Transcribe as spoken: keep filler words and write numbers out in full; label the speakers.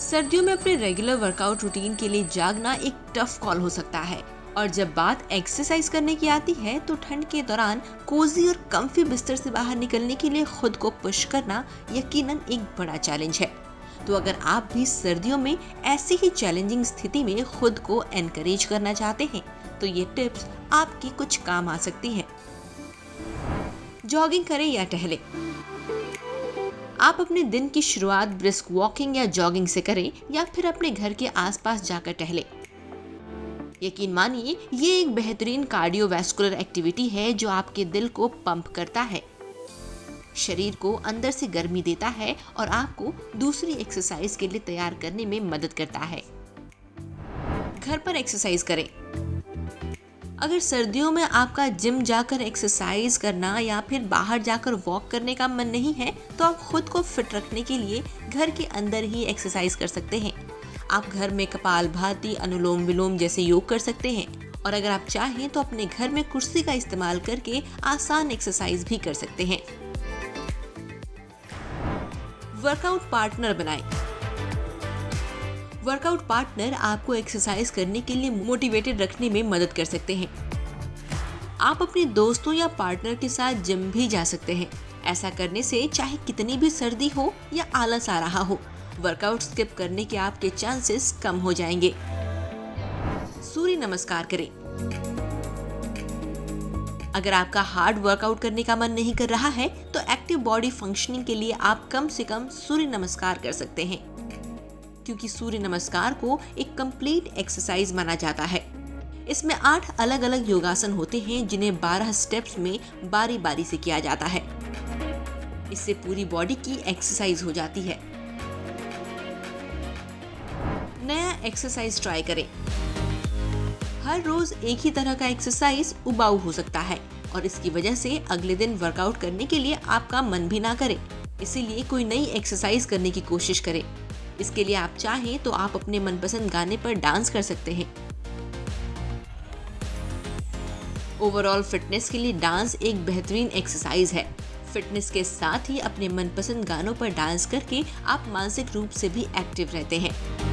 Speaker 1: सर्दियों में अपने रेगुलर वर्कआउट रूटीन के लिए जागना एक टफ कॉल हो सकता है, और जब बात एक्सरसाइज करने की आती है तो ठंड के दौरान कोजी और कम्फी बिस्तर से बाहर निकलने के लिए खुद को पुश करना यकीनन एक बड़ा चैलेंज है। तो अगर आप भी सर्दियों में ऐसी ही चैलेंजिंग स्थिति में खुद को एनकरेज करना चाहते हैं तो ये टिप्स आपकी कुछ काम आ सकती हैं। जॉगिंग करें या टहलें। आप अपने दिन की शुरुआत ब्रिस्क वॉकिंग या जॉगिंग से करें या फिर अपने घर के आसपास जाकर टहलें। यकीन मानिए, ये एक बेहतरीन कार्डियोवैस्कुलर एक्टिविटी है जो आपके दिल को पंप करता है, शरीर को अंदर से गर्मी देता है और आपको दूसरी एक्सरसाइज के लिए तैयार करने में मदद करता है। घर पर एक्सरसाइज करें। अगर सर्दियों में आपका जिम जाकर एक्सरसाइज करना या फिर बाहर जाकर वॉक करने का मन नहीं है तो आप खुद को फिट रखने के लिए घर के अंदर ही एक्सरसाइज कर सकते हैं। आप घर में कपालभाति, अनुलोम विलोम जैसे योग कर सकते हैं, और अगर आप चाहें तो अपने घर में कुर्सी का इस्तेमाल करके आसान एक्सरसाइज भी कर सकते हैं। वर्कआउट पार्टनर बनाएं। वर्कआउट पार्टनर आपको एक्सरसाइज करने के लिए मोटिवेटेड रखने में मदद कर सकते हैं। आप अपने दोस्तों या पार्टनर के साथ जिम भी जा सकते हैं। ऐसा करने से चाहे कितनी भी सर्दी हो या आलस आ रहा हो, वर्कआउट स्किप करने के आपके चांसेस कम हो जाएंगे। सूर्य नमस्कार करें। अगर आपका हार्ड वर्कआउट करने का मन नहीं कर रहा है तो एक्टिव बॉडी फंक्शनिंग के लिए आप कम से कम सूर्य नमस्कार कर सकते हैं, क्योंकि सूर्य नमस्कार को एक कंप्लीट एक्सरसाइज माना जाता है। इसमें आठ अलग अलग योगासन होते हैं जिन्हें बारह स्टेप्स में बारी बारी से किया जाता है। इससे पूरी बॉडी की एक्सरसाइज हो जाती है। नया एक्सरसाइज ट्राई करें। हर रोज एक ही तरह का एक्सरसाइज उबाऊ हो सकता है और इसकी वजह से अगले दिन वर्कआउट करने के लिए आपका मन भी ना करे। इसीलिए कोई नई एक्सरसाइज करने की कोशिश करें। इसके लिए आप चाहें तो आप अपने मनपसंद गाने पर डांस कर सकते हैं। ओवरऑल फिटनेस के लिए डांस एक बेहतरीन एक्सरसाइज है। फिटनेस के साथ ही अपने मनपसंद गानों पर डांस करके आप मानसिक रूप से भी एक्टिव रहते हैं।